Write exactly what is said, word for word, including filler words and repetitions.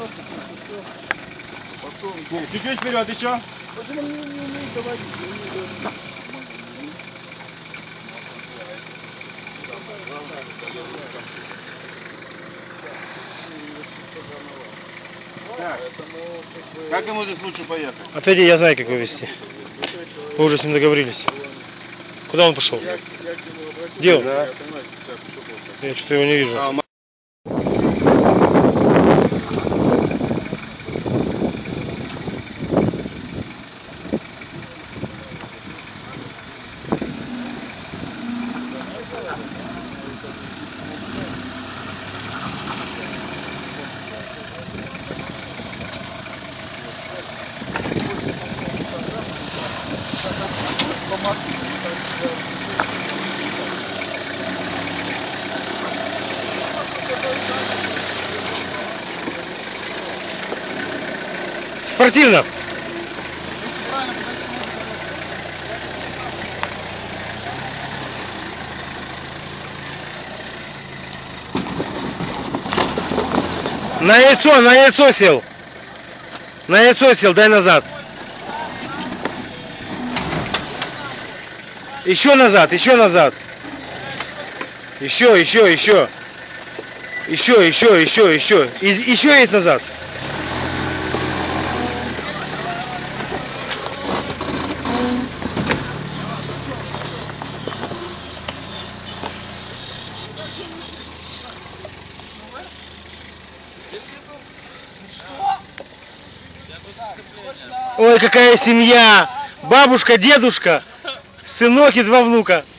Чуть-чуть вперед еще. Даже он не, не умеет говорить. Так. Как ему здесь лучше поехать? Отойди, я знаю, как его вести. Мы уже с ним договорились. Куда он пошел? Где он? Да. Я что-то его не вижу. А, Спортивно. На яйцо, на яйцо сел. На яйцо сел, дай назад. Еще назад, еще назад. Еще, еще, еще. Еще, еще, еще, еще. И, еще есть назад. Ой, какая семья! Бабушка, дедушка, сынок и два внука.